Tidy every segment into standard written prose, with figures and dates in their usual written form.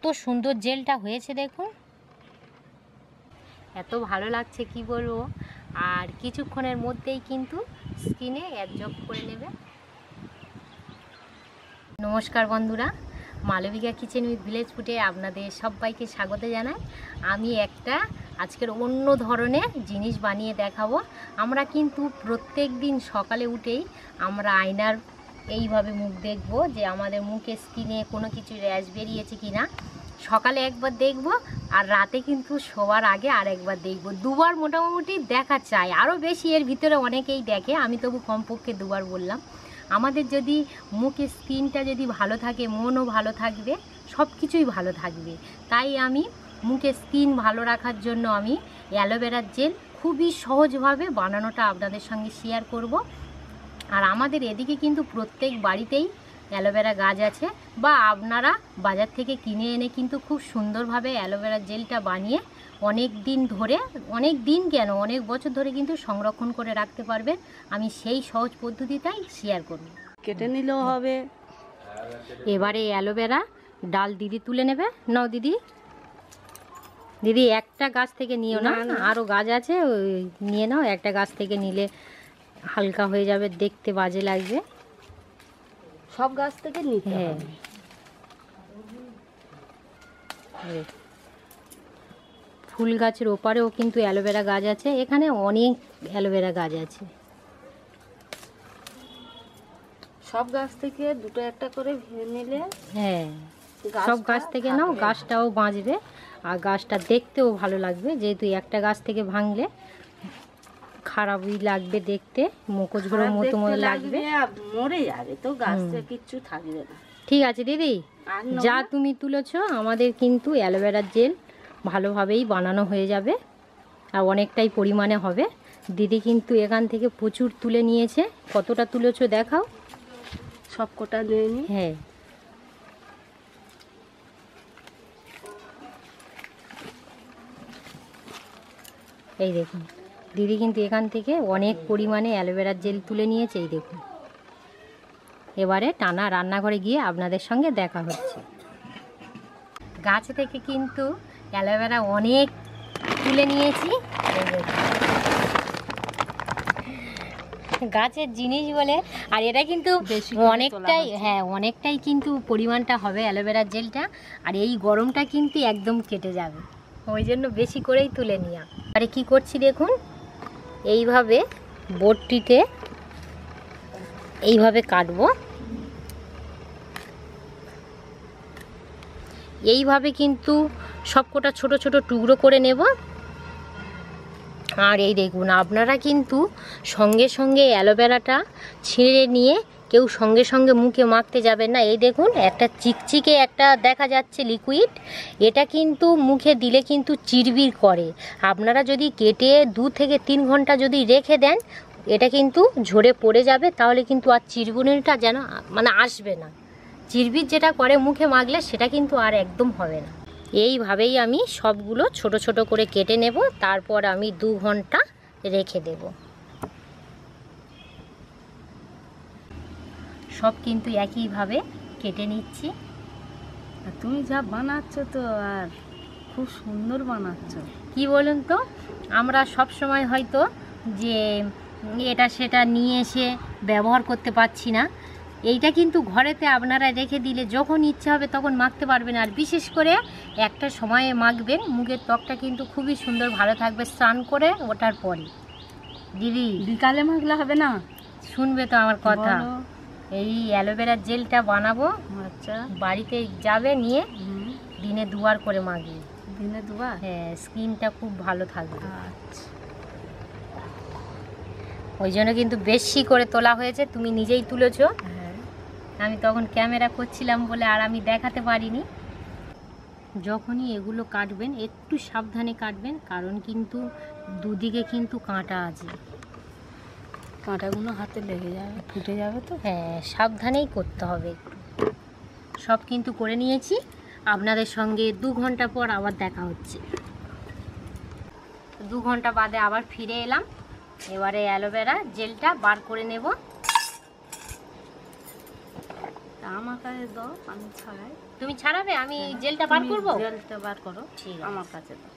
কত সুন্দর জেলটা হয়েছে দেখুন, এত ভালো লাগছে কি বলবো। আর কিছুক্ষণের মধ্যেই কিন্তু স্কিনে অ্যাবজর্ব করে নেবে। নমস্কার বন্ধুরা, মালবিকা কিচেন উইথ ভিলেজ ফুডে আপনাদের সবাইকে স্বাগত জানাই। আমি একটা আজকের অন্য ধরনের জিনিস বানিয়ে দেখাবো। আমরা কিন্তু প্রত্যেক দিন সকালে উঠেই আমরা আয়নার এইভাবে মুখ দেখব যে আমাদের মুখে স্কিনে কোনো কিছু র্যাশ বেরিয়েছে কি না। সকালে একবার দেখব আর রাতে কিন্তু শোয়ার আগে আর একবার দেখব। দুবার মোটামুটি দেখা চাই, আরও বেশি এর ভিতরে অনেকেই দেখে, আমি তবু কমপক্ষে দুবার বললাম। আমাদের যদি মুখের স্কিনটা যদি ভালো থাকে, মনও ভালো থাকবে, সব কিছুই ভালো থাকবে। তাই আমি মুখের স্কিন ভালো রাখার জন্য আমি অ্যালোভেরার জেল খুবই সহজভাবে বানানোটা আপনাদের সঙ্গে শেয়ার করব। আর আমাদের এদিকে কিন্তু প্রত্যেক বাড়িতেই অ্যালোভেরা গাছ আছে, বা আপনারা বাজার থেকে কিনে এনে কিন্তু খুব সুন্দরভাবে অ্যালোভেরার জেলটা বানিয়ে অনেক দিন ধরে, অনেক দিন কেন অনেক বছর ধরে কিন্তু সংরক্ষণ করে রাখতে পারবেন। আমি সেই সহজ পদ্ধতিটাই শেয়ার করব। কেটে নিলেও হবে। এবারে অ্যালোভেরা ডাল দিদি তুলে নেবে। নাও দিদি, দিদি একটা গাছ থেকে নিও না, আরও গাছ আছে, ওই নিয়ে নাও। একটা গাছ থেকে নিলে হালকা হয়ে যাবে, দেখতে বাজে লাগবে। সব গাছ থেকে নিতে হ্যাঁ, ফুল গাছের ওপারেও কিন্তু অ্যালোভেরা গাছ আছে, এখানে অনেক অ্যালোভেরা গাছ আছে। সব গাছ থেকে দুটো একটা করে ভেঙে নিলে, হ্যাঁ সব গাছ থেকে নাও, গাছটাও বাঁচবে আর গাছটা দেখতেও ভালো লাগবে। যেহেতু একটা গাছ থেকে ভাঙলে খারাপই লাগবে দেখতে, মুখোশগুলো মতো মতো লাগবে, মরে যাবে তো, গাছটা কিচ্ছু থাকবে না। ঠিক আছে দিদি, যা তুমি তুলেছো আমাদের কিন্তু অ্যালোভেরার জেল ভালোভাবেই বানানো হয়ে যাবে আর অনেকটাই পরিমাণে হবে। দিদি কিন্তু এখান থেকে প্রচুর তুলে নিয়েছে। কতটা তুলেছো দেখাও। সব কটা নিয়ে নি। হ্যাঁ, এই দেখুন দিদি কিন্তু এখান থেকে অনেক পরিমাণে অ্যালোভেরার জেল তুলে নিয়েছে। এই দেখুন, এবারে টানা রান্নাঘরে গিয়ে আপনাদের সঙ্গে দেখা হচ্ছে। গাছ থেকে কিন্তু অ্যালোভেরা অনেক তুলে নিয়েছি। গাছের জিনিস বলে, আর এটা কিন্তু অনেকটাই, হ্যাঁ অনেকটাই কিন্তু পরিমাণটা হবে অ্যালোভেরার জেলটা। আর এই গরমটা কিন্তু একদম কেটে যাবে, ওই জন্য বেশি করেই তুলে নেওয়া। আরে কি করছি দেখুন, এইভাবে বটিতে এইভাবে কাটবো, এইভাবে কিন্তু সবকটা ছোট ছোট টুকরো করে নেব। আর এই দেখুন, আপনারা কিন্তু সঙ্গে সঙ্গে অ্যালোভেরাটা ছিঁড়ে নিয়ে কেউ সঙ্গে সঙ্গে মুখে মাখতে যাবেন না। এই দেখুন একটা চিকচিকে একটা দেখা যাচ্ছে লিকুইড, এটা কিন্তু মুখে দিলে কিন্তু চিরবির করে। আপনারা যদি কেটে 2 থেকে 3 ঘন্টা যদি রেখে দেন, এটা কিন্তু ঝরে পড়ে যাবে, তাহলে কিন্তু আর চিরবিরটা যেন মানে আসবে না। চিরবির যেটা করে মুখে মাখলে, সেটা কিন্তু আর একদম হবে না। এইভাবেই আমি সবগুলো ছোট ছোট করে কেটে নেব, তারপর আমি 2 ঘন্টা রেখে দেব। সব কিন্তু একইভাবে কেটে নিচ্ছি। আর তুমি যা বানাচ্ছ তো, আর খুব সুন্দর বানাচ্ছ। কি বলুন তো, আমরা সব সময় হয়তো যে এটা সেটা নিয়ে এসে ব্যবহার করতে পারছি না। এইটা কিন্তু ঘরেতে আপনারা রেখে দিলে যখন ইচ্ছে হবে তখন মাখতে পারবেন। আর বিশেষ করে একটা সময়ে মাখবেন, মুখের ত্বকটা কিন্তু খুবই সুন্দর ভালো থাকবে স্নান করে ওঠার পরে। দিদি বিকালে মাখলে হবে না? শুনবে তো আমার কথা। এই অ্যালোভেরার জেলটা বানাবো, আচ্ছা বাড়িতে যাবে নিয়ে দিনে 2 বার করে মাখবে। দিনে 2 বার? হ্যাঁ, স্কিনটা খুব ভালো থাকবে। আচ্ছা, ওই জন্য কিন্তু বেশি করে তোলা হয়েছে, তুমি নিজেই তুলেছো। হ্যাঁ আমি তখন ক্যামেরা করছিলাম বলে আর আমি দেখাতে পারিনি। যখনই এগুলো কাটবেন একটু সাবধানে কাটবেন, কারণ কিন্তু দুদিকে কিন্তু কাঁটা আছে। কাঁটাগুলো হাতে লেগে যাবে, ফুটে যাবে তো। হ্যাঁ, সাবধানেই করতে হবে একটু। সব কিন্তু করে নিয়েছি, আপনাদের সঙ্গে 2 ঘন্টা পর আবার দেখা হচ্ছে। 2 ঘন্টা বাদে আবার ফিরে এলাম। এবারে অ্যালোভেরা জেলটা বার করে নেব। আমাকে দাও, পানি ছাড়াই। তুমি ছাড়াবে, আমি জেলটা বার করব। জেলটা বার করো, ঠিক আছে। আমার কাছে দাও।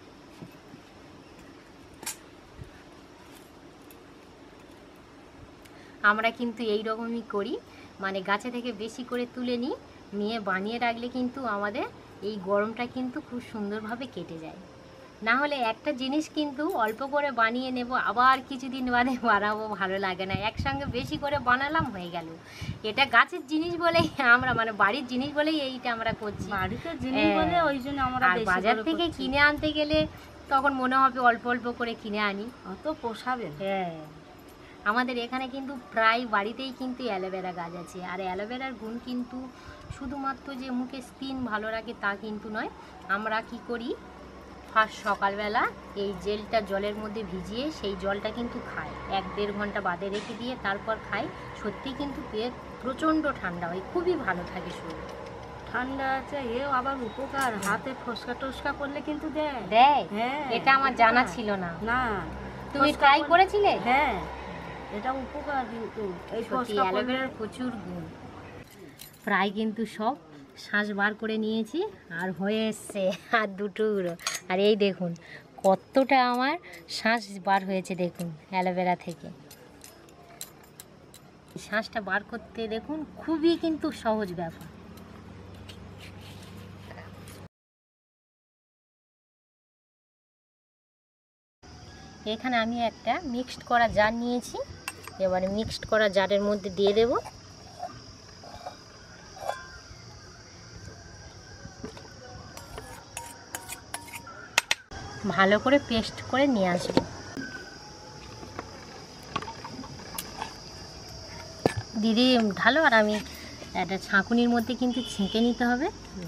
আমরা কিন্তু এই রকমই করি, মানে গাছে থেকে বেশি করে তুলে নিয়ে বানিয়ে রাখলে কিন্তু আমাদের এই গরমটা কিন্তু খুব সুন্দরভাবে কেটে যায়। না হলে একটা জিনিস কিন্তু অল্প করে বানিয়ে নেব, আবার কিছুদিন বাদে বানাবো, ভালো লাগে না। একসঙ্গে বেশি করে বানালাম, হয়ে গেল। এটা গাছের জিনিস বলেই আমরা, মানে বাড়ির জিনিস বলেই এইটা আমরা করছি। বাড়িতে জিনিস বলে ওই জন্য আমরা আর বেশি বাজার করে থেকে করছি। কিনে আনতে গেলে তখন মনে হবে অল্প অল্প করে কিনে আনি। অত পোষাবে না। হ্যাঁ, আমাদের এখানে কিন্তু প্রায় বাড়িতেই কিন্তু অ্যালোভেরা গাছ আছে। আর অ্যালোভেরার গুণ কিন্তু শুধুমাত্র যে মুখে স্কিন ভালো রাখে তা কিন্তু নয়। আমরা কি করি, ফার্স্ট সকালবেলা এই জেলটা জলের মধ্যে ভিজিয়ে সেই জলটা কিন্তু খাই, 1-1.5 ঘন্টা বাদে রেখে দিয়ে তারপর খাই। সত্যি কিন্তু পেট প্রচণ্ড ঠান্ডা হয়, খুবই ভালো থাকে শরীর। ঠান্ডা আছে, এও আবার উপকার। হাতে ফসকা টসকা করলে কিন্তু দেয়। দেয়? হ্যাঁ, এটা আমার জানা উপকার। ছিল না। না, তুমি ফসকা ট্রাই করলে- করেছিলে? হ্যাঁ, এটা উপকার কিন্তু। এই সত্যি ফসকা করলে অ্যালোভেরার প্রচুর গুণ। প্রায় কিন্তু সব শ্বাস বার করে নিয়েছি, আর হয়ে এসছে আর দুটো। আর এই দেখুন কতটা আমার শ্বাস বার হয়েছে, দেখুন অ্যালোভেরা থেকে। শ্বাসটা বার করতে দেখুন খুবই কিন্তু সহজ ব্যাপার। এখানে আমি একটা মিক্সড করা জার নিয়েছি, এবারে মিক্সড করা জারের মধ্যে দিয়ে দেব। ভালো করে পেস্ট করে নিয়ে আসবো। দিদি ঢালো, আর আমি একটা ছাঁকুনির মধ্যে কিন্তু ছেঁকে নিতে হবে।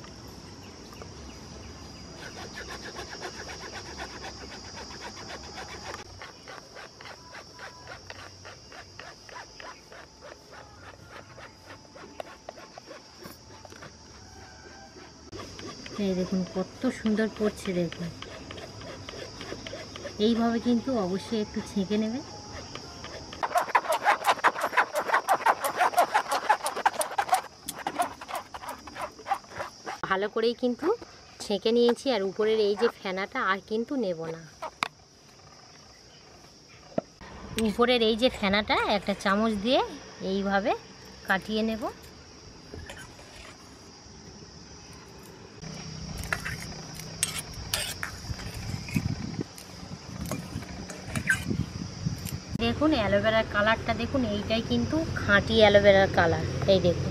এই দেখুন কত সুন্দর পড়ছে, দেখুন। এইভাবে কিন্তু অবশ্যই একটু ছেঁকে নেবে। ভালো করেই কিন্তু ছেঁকে নিয়েছি, আর উপরের এই যে ফেনাটা আর কিন্তু নেব না। উপরের এই যে ফেনাটা একটা চামচ দিয়ে এইভাবে কাটিয়ে নেব। দেখুন অ্যালোভেরার কালারটা দেখুন, এইটাই কিন্তু খাঁটি অ্যালোভেরার কালার। এই দেখুন।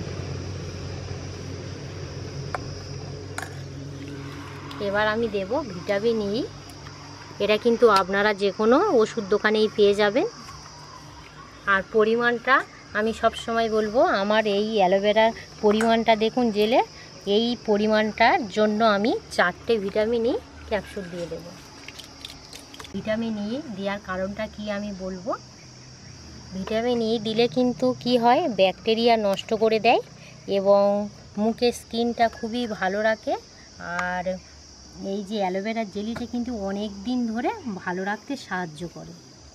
এবার আমি দেব ভিটামিন ই। এটা কিন্তু আপনারা যে কোনো ওষুধ দোকানেই পেয়ে যাবেন। আর পরিমাণটা আমি সব সময় বলবো, আমার এই অ্যালোভেরার পরিমাণটা দেখুন জেলে, এই পরিমাণটার জন্য আমি 4টে ভিটামিন ই ক্যাপসুল দিয়ে দেব। ভিটামিন ই দেওয়ার কারণটা কি আমি বলবো। ভিটামিন ই দিলে কিন্তু কি হয়, ব্যাকটেরিয়া নষ্ট করে দেয় এবং মুখের স্কিনটা খুবই ভালো রাখে। আর এই যে অ্যালোভেরা জেলিটা কিন্তু অনেক দিন ধরে ভালো রাখতে সাহায্য করে।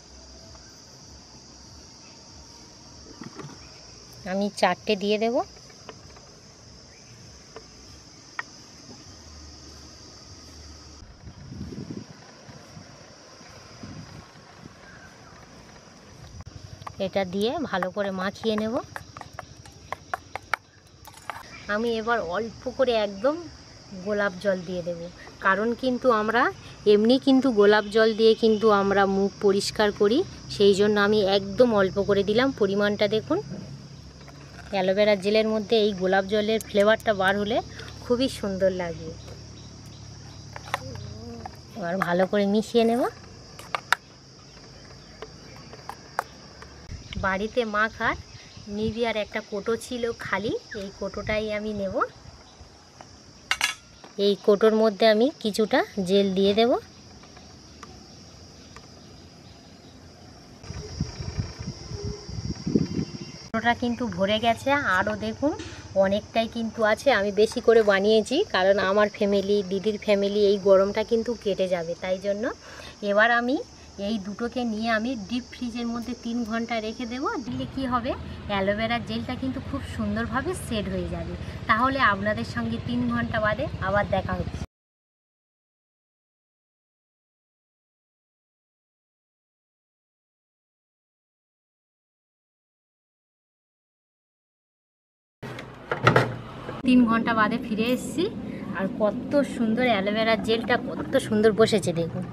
আমি 4টে দিয়ে দেব। এটা দিয়ে ভালো করে মাখিয়ে নেব। আমি এবার অল্প করে একদম গোলাপ জল দিয়ে দেব, কারণ কিন্তু আমরা এমনি কিন্তু গোলাপ জল দিয়ে কিন্তু আমরা মুখ পরিষ্কার করি, সেই জন্য আমি একদম অল্প করে দিলাম। পরিমাণটা দেখুন, অ্যালোভেরা জেলের মধ্যে এই গোলাপ জলের ফ্লেভারটা বার হলে খুবই সুন্দর লাগবে। এবার ভালো করে মিশিয়ে নেব। বাড়িতে মাখার নিভিয়ার একটা কোটো ছিল খালি, এই কোটোটাই আমি নেব। এই কোটোর মধ্যে আমি কিছুটা জেল দিয়ে দেব। কোটোটা কিন্তু ভরে গেছে, আরও দেখুন অনেকটাই কিন্তু আছে। আমি বেশি করে বানিয়েছি কারণ আমার ফ্যামিলি, দিদির ফ্যামিলি এই গরমটা কিন্তু কেটে যাবে, তাই জন্য। এবার আমি এই দুটোকে নিয়ে আমি ডিপ ফ্রিজের মধ্যে 3 ঘন্টা রেখে দেবো। দিলে কি হবে, অ্যালোভেরার জেলটা কিন্তু খুব সুন্দরভাবে সেট হয়ে যাবে। তাহলে আপনাদের সঙ্গে 3 ঘন্টা বাদে আবার দেখা হচ্ছে। তিন ঘন্টা বাদে ফিরে এসেছি, আর কত সুন্দর অ্যালোভেরার জেলটা কত সুন্দর বসেছে দেখুন।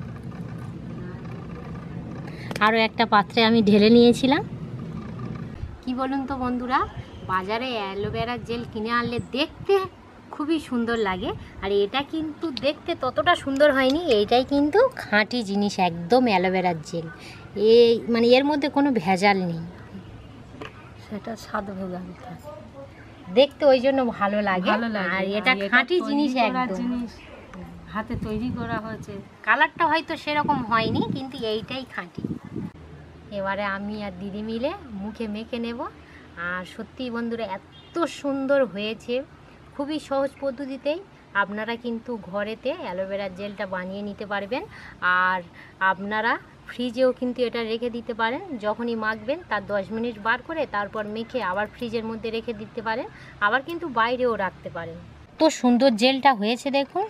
আরও একটা পাত্রে আমি ঢেলে নিয়েছিলাম। কি বলুন তো বন্ধুরা, বাজারে অ্যালোভেরার জেল কিনে আনলে দেখতে খুবই সুন্দর লাগে, আর এটা কিন্তু দেখতে ততটা সুন্দর হয়নি। এইটাই কিন্তু খাঁটি জিনিস, একদম অ্যালোভেরার জেল। এই মানে এর মধ্যে কোনো ভেজাল নেই, সেটা স্বাদ ভেজাল থাকে, দেখতে ওই জন্য ভালো লাগে। আর এটা খাঁটি জিনিস, একদম জিনিস হাতে তৈরি করা হয়েছে। কালারটা হয়তো সেরকম হয়নি, কিন্তু এইটাই খাঁটি। এবারে আমি আর দিদি মিলে মুখে মেখে নেব। আর সত্যি বন্ধুরা এত সুন্দর হয়েছে, খুবই সহজ পদ্ধতিতেই আপনারা কিন্তু ঘরেতে অ্যালোভেরার জেলটা বানিয়ে নিতে পারবেন। আর আপনারা ফ্রিজেও কিন্তু এটা রেখে দিতে পারেন, যখনই মাখবেন তার 10 মিনিট বার করে তারপর মেখে আবার ফ্রিজের মধ্যে রেখে দিতে পারেন, আবার কিন্তু বাইরেও রাখতে পারেন। তো সুন্দর জেলটা হয়েছে দেখুন।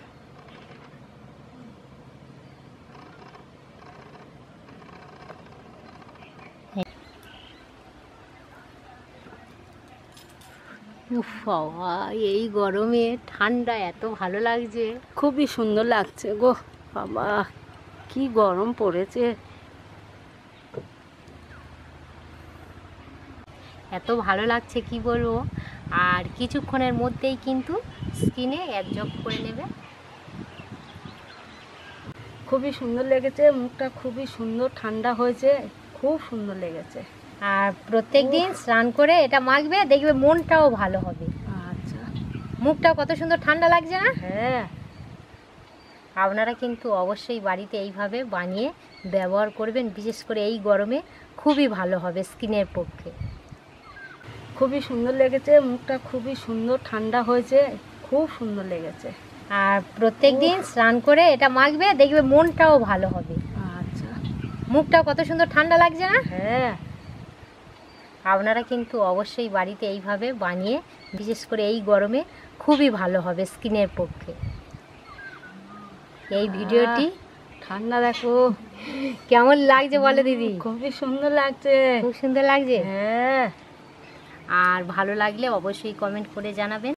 উফ বাবা, এই গরমে ঠান্ডা এত ভালো লাগছে, খুবই সুন্দর লাগছে গো বাবা, কি গরম পড়েছে। এত ভালো লাগছে কি বলবো। আর কিছুক্ষণের মধ্যেই কিন্তু স্কিনে অ্যাবজর্ব করে নেবে। খুবই সুন্দর লেগেছে, মুখটা খুবই সুন্দর ঠান্ডা হয়েছে, খুব সুন্দর লেগেছে। আর প্রত্যেক দিন স্নান করে এটা মাখবে, দেখবে মনটাও ভালো হবে। আচ্ছা, মুখটাও কত সুন্দর ঠান্ডা লাগছে না? হ্যাঁ, আপনারা কিন্তু অবশ্যই বাড়িতে এইভাবে বানিয়ে ব্যবহার করবেন, বিশেষ করে এই গরমে খুবই ভালো হবে স্কিনের পক্ষে। খুবই সুন্দর লেগেছে, মুখটা খুবই সুন্দর ঠান্ডা হয়েছে, খুব সুন্দর লেগেছে। আর প্রত্যেক দিন স্নান করে এটা মাখবে, দেখবে মনটাও ভালো হবে। আচ্ছা, মুখটাও কত সুন্দর ঠান্ডা লাগছে না? হ্যাঁ, আপনারা কিন্তু অবশ্যই বাড়িতে এইভাবে বানিয়ে, বিশেষ করে এই গরমে খুবই ভালো হবে স্কিনের পক্ষে। এই ভিডিওটি ঠান্ডা দেখো কেমন লাগছে বলো দিদি? খুবই সুন্দর লাগছে, খুব সুন্দর লাগছে। হ্যাঁ। আর ভালো লাগলে অবশ্যই কমেন্ট করে জানাবেন।